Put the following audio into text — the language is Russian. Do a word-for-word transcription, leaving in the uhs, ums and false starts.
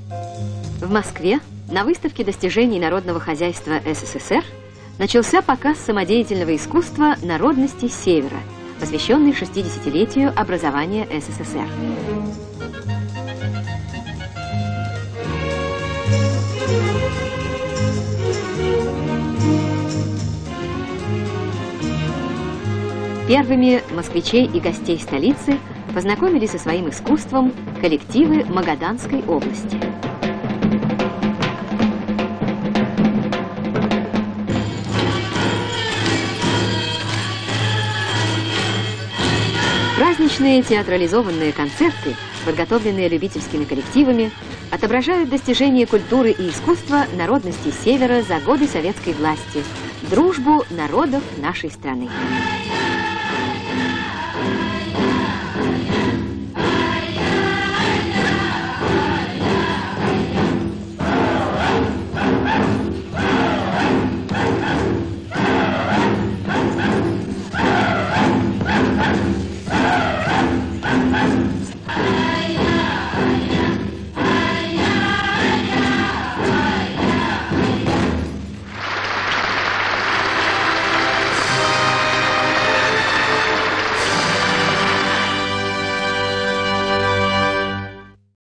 В Москве на выставке достижений народного хозяйства СССР начался показ самодеятельного искусства народностей Севера, посвященный шестидесятилетию образования СССР. Первыми москвичей и гостей столицы познакомили со своим искусством коллективы Магаданской области. Праздничные театрализованные концерты, подготовленные любительскими коллективами, отображают достижения культуры и искусства народностей Севера за годы советской власти, дружбу народов нашей страны.